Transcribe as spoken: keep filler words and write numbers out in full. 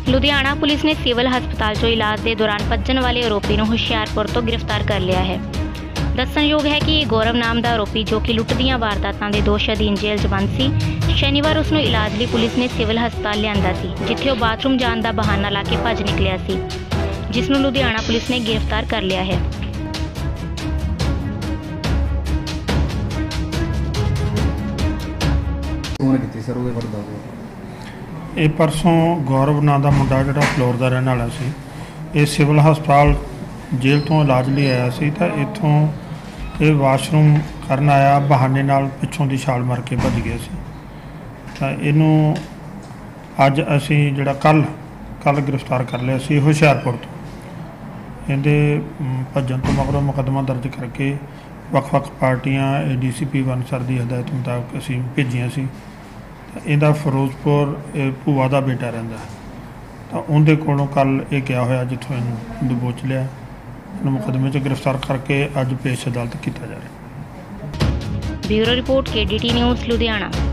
Ludhiana police ने civil हस्पताल चो इलाज के दौरान भज्जण वाले आरोपी को हुशियारपुर तो गिरफ्तार कर लिया है। दस्सणयोग है कि गौरव नाम का आरोपी जो कि लुੱਟ ਦੀਆਂ वारदातां ਦੇ ਦੋਸ਼ ਅਧੀਨ जेल च बंद सी, शनिवार उसनूं इलाज ਲਈ पुलिस ने सिविल हस्पताल लिआंदा सी, जिथे वह बाथरूम जाण का बहाना ला के भज निकलिया सी, जिसनूं लुधियाना पुलिस ने गिरफ्तार कर लिया है। ਇਹ परसों गौरव ਨਾਂ ਦਾ ਮੁੰਡਾ ਜਿਹੜਾ ਫਲੋਰ ਦਾ ਰਹਿਣ ਵਾਲਾ ਸੀ, ਇਹ ਸਿਵਲ ਹਸਪਤਾਲ ਜੇਲ੍ਹ ਤੋਂ ਇਲਾਜ ਲਈ ਆਇਆ ਸੀ ਤਾਂ ਇੱਥੋਂ ਇਹ ਵਾਸ਼ਰੂਮ ਕਰਨ ਆਇਆ, ਬਹਾਨੇ ਨਾਲ ਪਿੱਛੋਂ ਦੀ ਛਾਲ ਮਾਰ ਕੇ ਭੱਜ ਗਿਆ ਸੀ। ਤਾਂ ਇਹਨੂੰ ਅੱਜ ਅਸੀਂ ਜਿਹੜਾ ਕੱਲ ਕੱਲ ਗ੍ਰਿਫਤਾਰ ਕਰ ਲਿਆ ਸੀ ਹੁਸ਼ਿਆਰਪੁਰ ਤੋਂ। ਇਹਦੇ ਭੱਜਣ ਤੋਂ ਮਗਰੋਂ ਮੁਕੱਦਮਾ ਦਰਜ ਕਰਕੇ ਵੱਖ-ਵੱਖ ਪਾਰਟੀਆਂ A D C P one sir ਦੀ ਹਦਾਇਤ ਮੁਤਾਬਕ ਅਸੀਂ ਭੇਜੀਆਂ ਸੀ। ਇਹਦਾ ਫਿਰੋਜ਼ਪੁਰ ਭੂਆ ਦਾ ਬੇਟਾ ਰਹਿੰਦਾ, ਤਾਂ ਉਹਦੇ ਕੋਲੋਂ ਕੱਲ ਇਹ ਗਿਆ ਹੋਇਆ ਜਿੱਥੋਂ ਇਹਨੂੰ ਦਬੋਚ ਲਿਆ। ਇਹਨੂੰ ਮੁਕੱਦਮੇ 'ਚ ਗ੍ਰਿਫਤਾਰ ਕਰਕੇ ਅੱਜ ਪੇਸ਼ ਅਦਾਲਤ ਕੀਤਾ ਜਾ ਰਿਹਾ। Bureau report K D T news Ludhiana.